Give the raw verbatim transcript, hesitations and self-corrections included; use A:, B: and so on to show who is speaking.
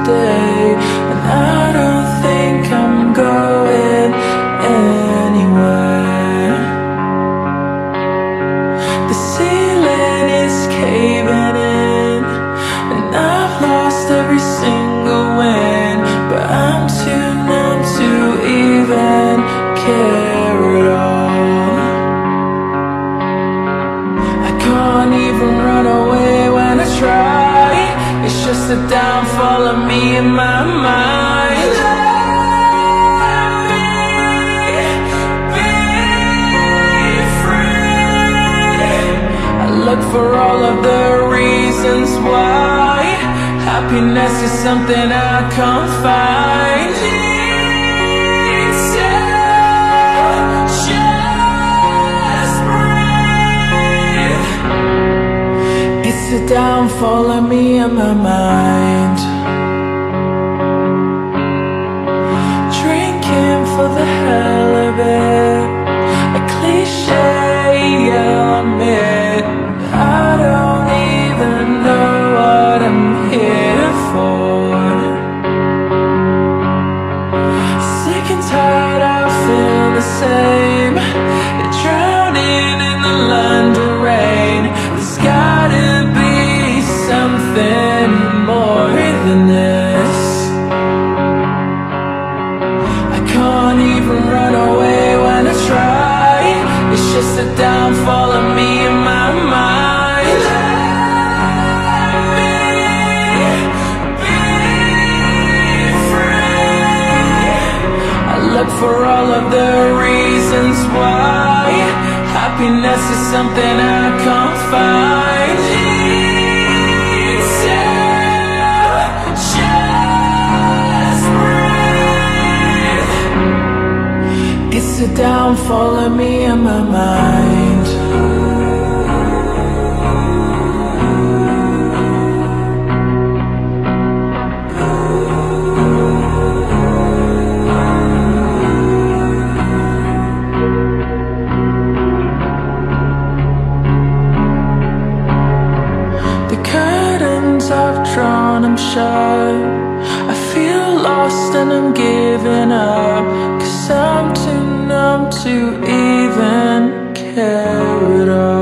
A: day, and I don't think I'm going anywhere. The ceiling is caving in, and I've lost every single win, but I'm too numb to even care at all. I can't even run away when I try. It's just the downfall of me and my mind. Let me be free. I look for all of the reasons why happiness is something I can't find. Need to just breathe. It's the downfall of me and my mind. Drinking for the hell of it, a cliche, I'll admit. I don't even know what I'm here for. Sick and tired, I feel the same. Drowning in the London rain. There's gotta be something more than this. I can't even run away when I try. It's just the downfall of me and my mind. Let me be free. I look for all of the reasons why happiness is something I can't find. Need to just breathe. It's the downfall of me and my mind. I've drawn them shut. I feel lost and I'm giving up, 'cause I'm too numb to even care at all.